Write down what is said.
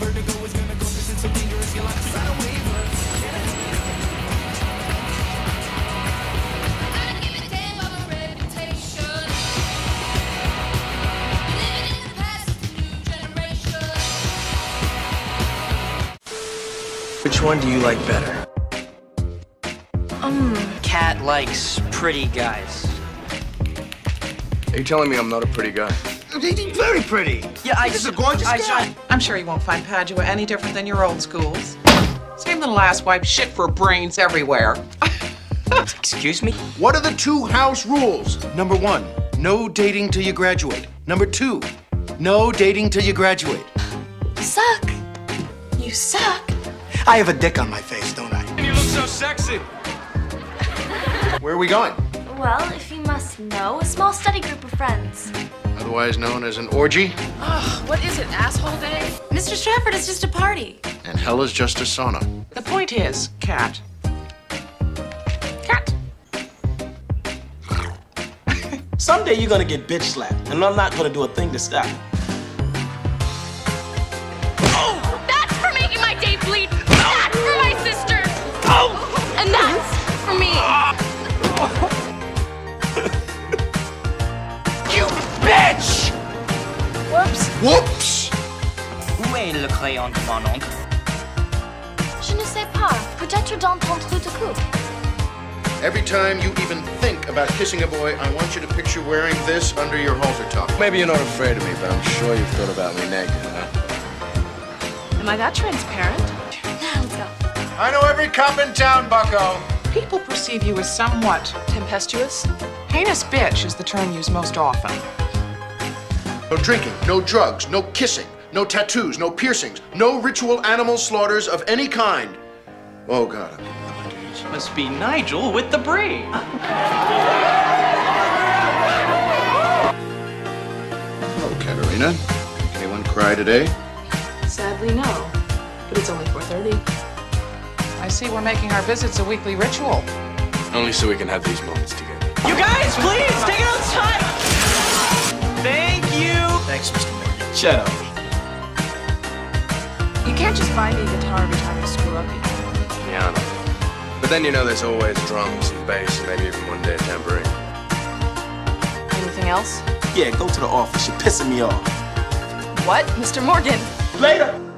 Which one do you like better? Cat likes pretty guys. Are you telling me I'm not a pretty guy? He's very pretty. Yeah, He's a gorgeous guy. I'm sure you won't find Padua any different than your old schools. Same little asswipe, shit for brains everywhere. Excuse me? What are the 2 house rules? Number 1, no dating till you graduate. Number 2, no dating till you graduate. You suck. You suck. I have a dick on my face, don't I? And you look so sexy. Where are we going? Well, if you must know, a small study group of friends. Otherwise known as an orgy. Ugh, what is it, asshole day? Mr. Stratford, it's just a party. And hell is just a sauna. The point is, Cat. Cat. Someday you're gonna get bitch slapped, and I'm not gonna do a thing to stop it. Oh! That's for making my day bleed! That's for my sister! Oh! And that's for me! You bitch! Whoops. Whoops! Où est le crayon de mon oncle? Je ne sais pas. Peut-être dans ton trou de cou. Every time you even think about kissing a boy, I want you to picture wearing this under your halter top. Maybe you're not afraid of me, but I'm sure you've thought about me naked, huh? Am I that transparent? Now let's go. I know every cop in town, bucko. People perceive you as somewhat tempestuous. Heinous bitch is the term used most often. No drinking, no drugs, no kissing, no tattoos, no piercings, no ritual animal slaughters of any kind. Oh, God. Must be Nigel with the braid. Hello, Katerina. Anyone cry today? Sadly, no. But it's only 4:30. I see we're making our visits a weekly ritual. Only so we can have these moments together. You guys, please, take it outside! Thank you! Thanks, Mr. Morgan. Shut up. You can't just buy me a guitar every time you screw up. Yeah, I know. But then you know there's always drums and bass and maybe even one day a tambourine. Anything else? Yeah, go to the office. You're pissing me off. What? Mr. Morgan? Later.